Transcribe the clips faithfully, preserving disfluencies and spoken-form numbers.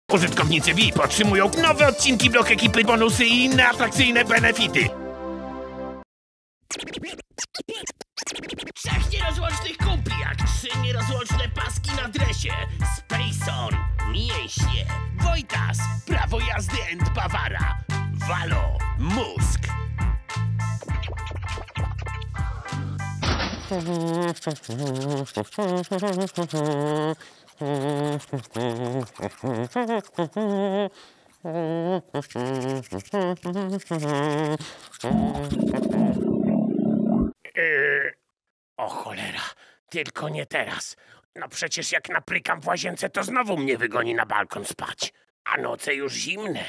Użytkownicy V I P otrzymują nowe odcinki, blok ekipy, bonusy i inne atrakcyjne benefity. Trzech nierozłącznych kumpli, jak trzy nierozłączne paski na dresie. Spacon, mięśnie. Wojtas, prawo jazdy and Bawara. Valo, mózg. Yy, o cholera, tylko nie teraz. No przecież jak naprykam w łazience, to znowu mnie wygoni na balkon spać. A noce już zimne.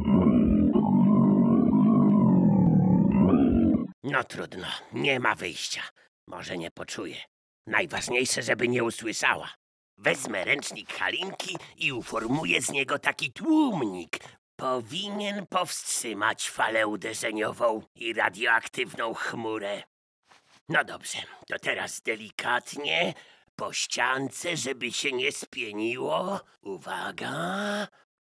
No trudno, nie ma wyjścia. Może nie poczuje. Najważniejsze, żeby nie usłyszała. Wezmę ręcznik Halinki i uformuję z niego taki tłumnik. Powinien powstrzymać falę uderzeniową i radioaktywną chmurę. No dobrze, to teraz delikatnie po ściance, żeby się nie spieniło. Uwaga.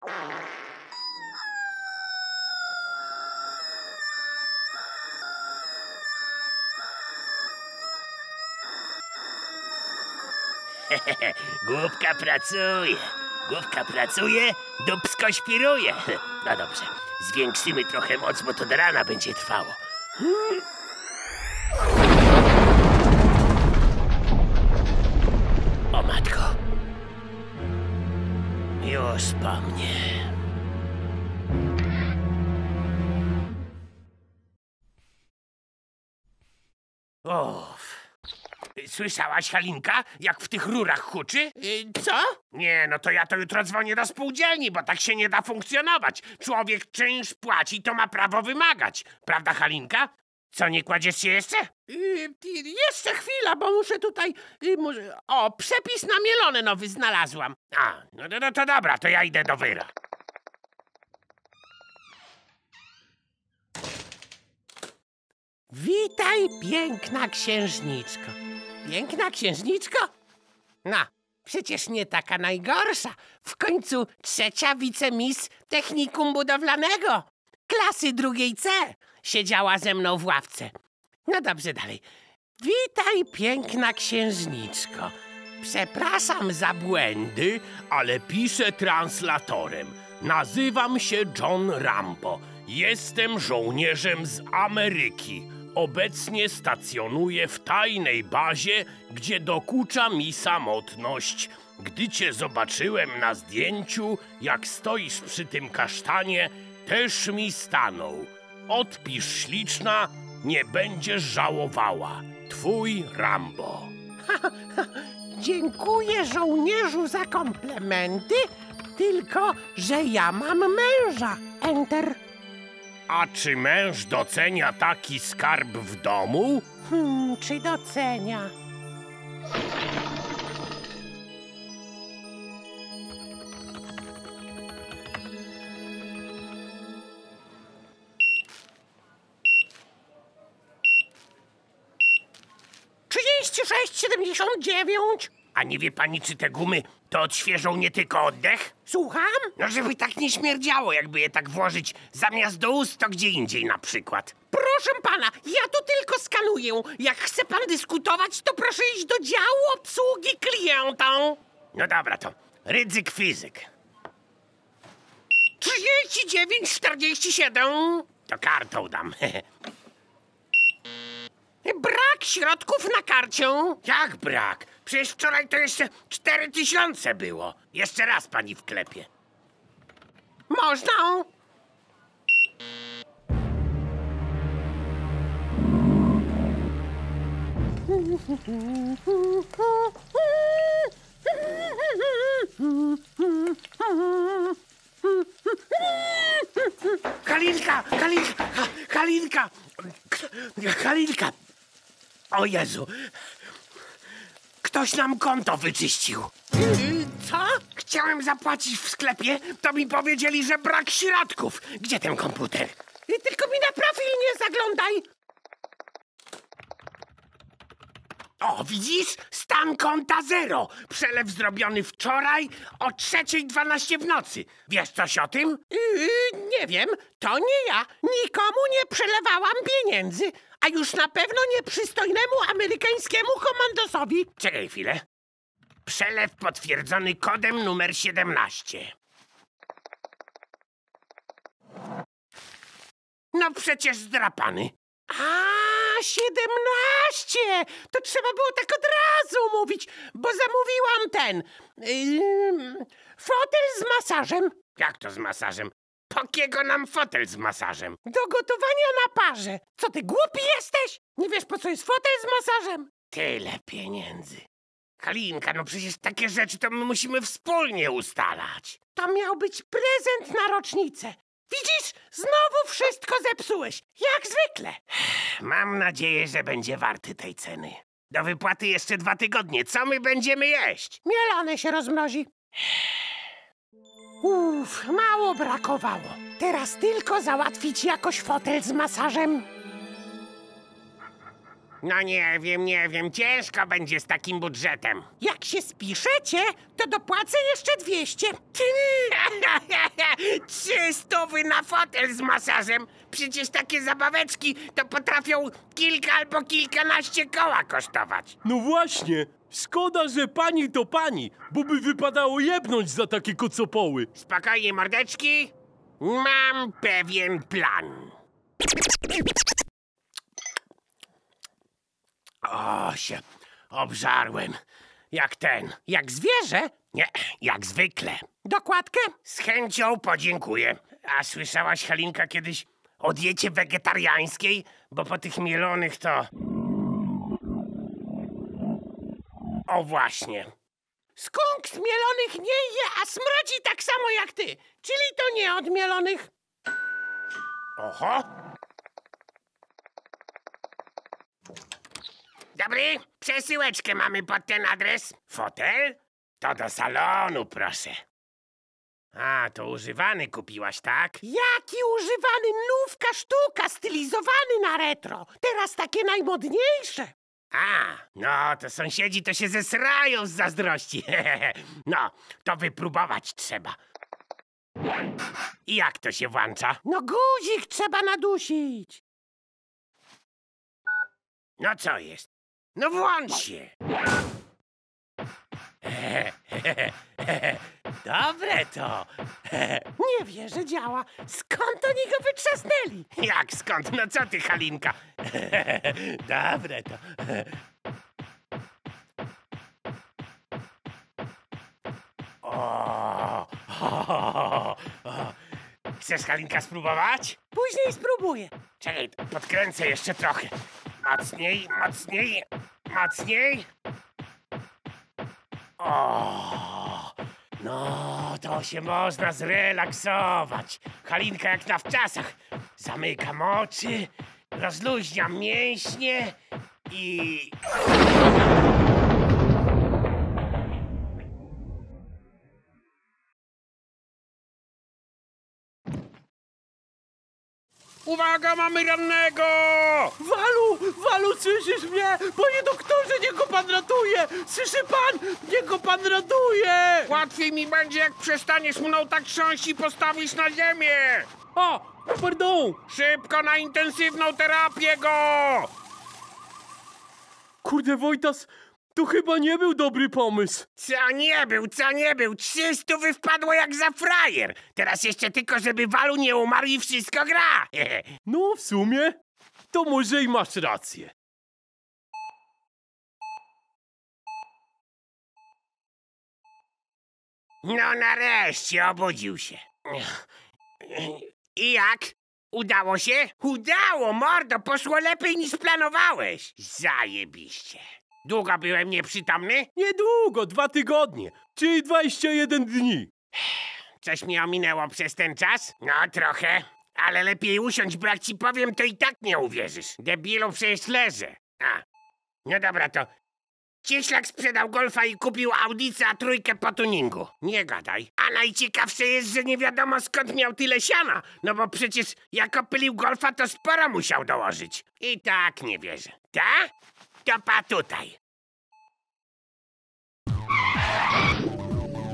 Główka pracuje, główka pracuje, dupsko świruje. No dobrze, zwiększymy trochę moc, bo to do rana będzie trwało. O matko, już po mnie. Uff. Słyszałaś, Halinka, jak w tych rurach huczy? Yy, co? Nie, no to ja to jutro dzwonię do spółdzielni, bo tak się nie da funkcjonować. Człowiek czynsz płaci, to ma prawo wymagać. Prawda, Halinka? Co, nie kładziesz się jeszcze? Yy, jeszcze chwila, bo muszę tutaj... Yy, muszę... O, przepis na mielone nowy znalazłam. A, no, no, no to dobra, to ja idę do wyra. Witaj, piękna księżniczko. Piękna księżniczko? No, przecież nie taka najgorsza. W końcu trzecia wicemis technikum budowlanego. Klasy drugiej C. Siedziała ze mną w ławce. No dobrze, dalej. Witaj, piękna księżniczko. Przepraszam za błędy, ale piszę translatorem. Nazywam się John Rambo. Jestem żołnierzem z Ameryki. Obecnie stacjonuję w tajnej bazie, gdzie dokucza mi samotność. Gdy cię zobaczyłem na zdjęciu, jak stoisz przy tym kasztanie, też mi stanął. Odpisz, śliczna, nie będziesz żałowała. Twój Rambo. Dziękuję, żołnierzu, za komplementy, tylko że ja mam męża. Enter. A czy męż docenia taki skarb w domu? Hmm, czy docenia? trzydzieści sześć siedemdziesiąt dziewięć. A nie wie pani, czy te gumy to odświeżą nie tylko oddech? Słucham? No, żeby tak nie śmierdziało, jakby je tak włożyć zamiast do ust, to gdzie indziej na przykład. Proszę pana, ja tu tylko skanuję. Jak chce pan dyskutować, to proszę iść do działu obsługi klientom. No dobra, to ryzyk fizyk. trzydzieści dziewięć czterdzieści siedem. To kartą dam. Brak środków na karcie. Jak brak? Przecież wczoraj to jeszcze cztery tysiące było. Jeszcze raz pani wklepie. Można? Halinka! Halinka! Halinka! Halinka! O Jezu! Ktoś nam konto wyczyścił. Yy, co? Chciałem zapłacić w sklepie, to mi powiedzieli, że brak środków. Gdzie ten komputer? Yy, tylko mi na profil nie zaglądaj. O, widzisz? Stan konta zero. Przelew zrobiony wczoraj o trzeciej dwanaście w nocy. Wiesz coś o tym? Yy, nie wiem. To nie ja. Nikomu nie przelewałam pieniędzy. A już na pewno nieprzystojnemu amerykańskiemu komandosowi. Czekaj chwilę. Przelew potwierdzony kodem numer siedemnaście. No przecież zdrapany. A, siedemnaście! To trzeba było tak od razu mówić, bo zamówiłam ten... Yy, fotel z masażem. Jak to z masażem? Po kiego nam fotel z masażem? Do gotowania na parze. Co ty, głupi jesteś? Nie wiesz, po co jest fotel z masażem? Tyle pieniędzy. Halinka, no przecież takie rzeczy to my musimy wspólnie ustalać. To miał być prezent na rocznicę. Widzisz? Znowu wszystko zepsułeś. Jak zwykle. Mam nadzieję, że będzie warty tej ceny. Do wypłaty jeszcze dwa tygodnie. Co my będziemy jeść? Mielone się rozmrozi. Uff, mało brakowało. Teraz tylko załatwić jakoś fotel z masażem. No nie wiem, nie wiem. Ciężko będzie z takim budżetem. Jak się spiszecie, to dopłacę jeszcze dwieście. Trzy stówy na fotel z masażem. Przecież takie zabaweczki to potrafią kilka albo kilkanaście koła kosztować. No właśnie. Szkoda, że pani to pani, bo by wypadało jebnąć za takie kocopoły. Spokojnie, mordeczki. Mam pewien plan. O, się obżarłem. Jak ten, jak zwierzę? Nie, jak zwykle. Dokładkę? Z chęcią podziękuję. A słyszałaś, Halinka, kiedyś o diecie wegetariańskiej? Bo po tych mielonych to... O właśnie. Skunk z mielonych nie je, a smrodzi tak samo jak ty. Czyli to nie od mielonych. Oho. Dobry, przesyłeczkę mamy pod ten adres. Fotel? To do salonu, proszę. A, to używany kupiłaś, tak? Jaki używany? Nówka sztuka, stylizowany na retro. Teraz takie najmodniejsze. A, no to sąsiedzi to się zesrają z zazdrości. No, to wypróbować trzeba. I jak to się włącza? No guzik trzeba nadusić. No co jest? No włącz się. Dobre to. Nie wierzę, działa. Skąd oni go wytrzasnęli? Jak skąd? No co ty, Halinka? Dobre to. O, o, o. Chcesz, Halinka, spróbować? Później spróbuję. Czekaj, podkręcę jeszcze trochę. Mocniej, mocniej, mocniej. O, no to się można zrelaksować. Halinka jak na wczasach. Zamykam oczy, rozluźniam mięśnie i... Uwaga, mamy rannego! Walu, Walu, słyszysz mnie? Panie doktorze, niech go pan ratuje! Słyszy pan? Niech go pan ratuje! Łatwiej mi będzie, jak przestaniesz mną tak trząść i postawisz na ziemię! A, pardon! Szybko na intensywną terapię go! Kurde, Wojtas, to chyba nie był dobry pomysł. Co nie był, co nie był? Trzy stówy wpadło jak za frajer. Teraz jeszcze tylko, żeby Walu nie umarł i wszystko gra. No, w sumie, to może i masz rację. No nareszcie obudził się. I jak? Udało się? Udało, mordo, poszło lepiej niż planowałeś. Zajebiście. Długo byłem nieprzytomny? Niedługo, dwa tygodnie, czyli dwadzieścia jeden dni. Coś mi ominęło przez ten czas? No trochę, ale lepiej usiądź, bo jak ci powiem, to i tak nie uwierzysz. Debilu, przecież leżę. A, no dobra, to Cieślak sprzedał Golfa i kupił Audicę a trójkę po tuningu. Nie gadaj. A najciekawsze jest, że nie wiadomo skąd miał tyle siana. No bo przecież jak opylił Golfa, to sporo musiał dołożyć. I tak nie wierzę. Ta? To pa tutaj.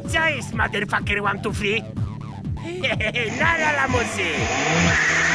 Co jest, motherfucker one two three? Nara lamusy!